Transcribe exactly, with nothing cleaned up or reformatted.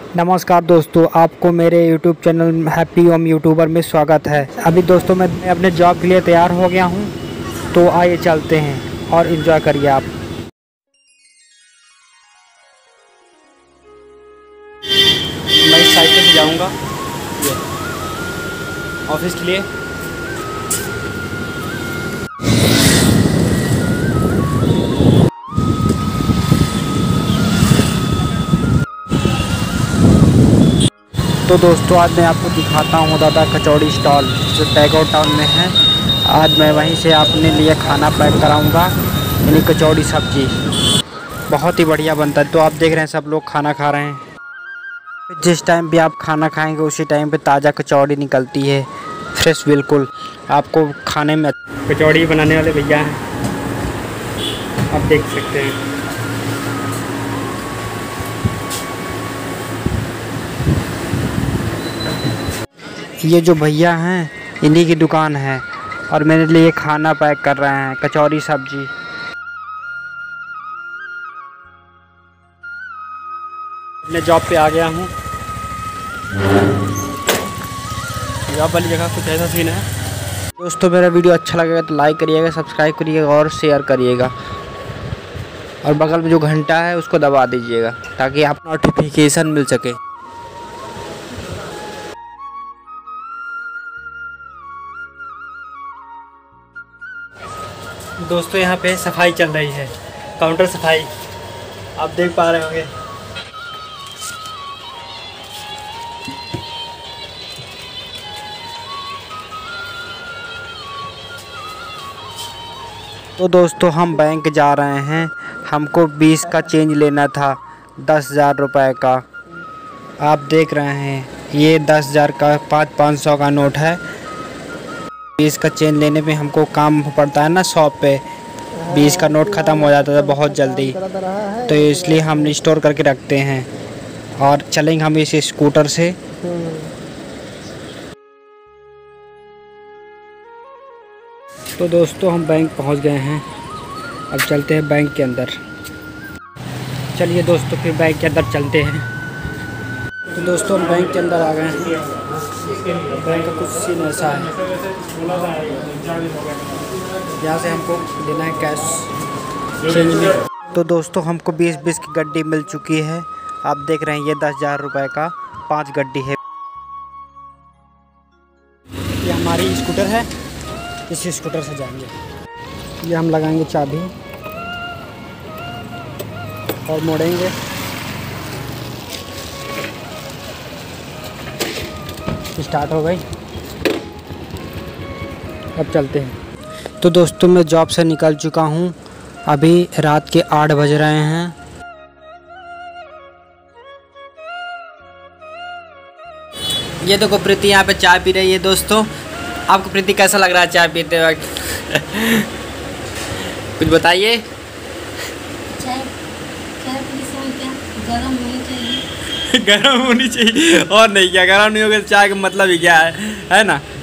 नमस्कार दोस्तों, आपको मेरे YouTube channel happy home YouTuber में स्वागत है। अभी दोस्तों मैं अपने जॉब के लिए तैयार हो गया हूं, तो आइए चलते हैं और एंजॉय करिए आप। मैं इस साइकिल से जाऊंगा ऑफिस के लिए। तो दोस्तों आज मैं आपको दिखाता हूँ दादा कचौड़ी स्टॉल जो टैगोर टाउन में है। आज मैं वहीं से अपने लिए खाना पैक कराऊंगा, यानी कचौड़ी सब्जी बहुत ही बढ़िया बनता है। तो आप देख रहे हैं सब लोग खाना खा रहे हैं। जिस टाइम भी आप खाना खाएंगे उसी टाइम पे ताज़ा कचौड़ी निकलती है, फ्रेश बिल्कुल। आपको खाने में कचौड़ी बनाने वाले भैया हैं, आप देख सकते हैं। ये जो भैया हैं इन्हीं की दुकान है और मेरे लिए खाना पैक कर रहे हैं, कचौड़ी सब्जी। मैं जॉब पे आ गया हूँ। जॉब वाली जगह कुछ ऐसा सीन है। दोस्तों मेरा वीडियो अच्छा लगेगा तो लाइक करिएगा, सब्सक्राइब करिएगा और शेयर करिएगा, और बगल में जो घंटा है उसको दबा दीजिएगा ताकि आप नोटिफिकेशन मिल सके। दोस्तों यहाँ पे सफाई चल रही है, काउंटर सफाई आप देख पा रहे होंगे। तो दोस्तों हम बैंक जा रहे हैं, हमको बीस का चेंज लेना था, दस हज़ार रुपये का। आप देख रहे हैं ये दस हज़ार का पाँच पाँच सौ का नोट है। बीस का चेंज लेने में हमको काम पड़ता है ना शॉप पे, बीस का नोट ख़त्म हो जाता था बहुत जल्दी, तो इसलिए हम स्टोर करके रखते हैं और चलेंगे हम इस स्कूटर से। तो दोस्तों हम बैंक पहुंच गए हैं, अब चलते हैं बैंक के अंदर। चलिए दोस्तों फिर बैंक के अंदर चलते हैं। तो दोस्तों हम बैंक के अंदर आ गए हैं। बैंक का कुछ सीन ऐसा है, यहाँ से हमको देना है कैश चेंज में। तो दोस्तों हमको बीस बीस की गड्डी मिल चुकी है। आप देख रहे हैं ये दस हज़ार रुपये का पांच गड्डी है। ये हमारी स्कूटर है, इस स्कूटर से जाएंगे। ये हम लगाएंगे चाबी और मोड़ेंगे। स्टार्ट हो गई, अब चलते हैं। तो दोस्तों मैं जॉब से निकल चुका हूँ, अभी रात के आठ बज रहे हैं। ये देखो प्रीति यहाँ पे चाय पी रही है। दोस्तों आपको प्रीति कैसा लग रहा है चाय पीते वक्त? कुछ बताइए। चाय चाय पीते समय क्या गरम होनी चाहिए? गरम होनी चाहिए और नहीं क्या, गरम नहीं होगा तो चाय का मतलब ही क्या है, है ना।